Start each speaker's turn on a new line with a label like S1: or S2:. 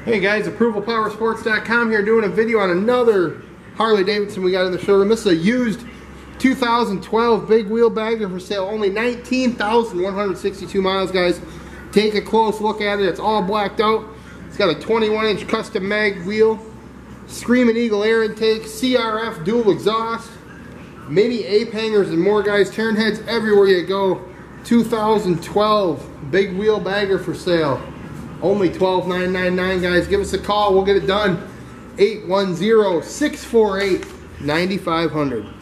S1: Hey guys, ApprovalPowersports.com here doing a video on another Harley Davidson we got in the showroom. This is a used 2012 big wheel bagger for sale. Only 19,162 miles, guys. Take a close look at it. It's all blacked out. It's got a 21-inch custom mag wheel, Screaming Eagle air intake, CRF dual exhaust, mini ape hangers, and more, guys. Turn heads everywhere you go. 2012 big wheel bagger for sale. Only $12,999, guys. Give us a call. We'll get it done. 810-648-9500.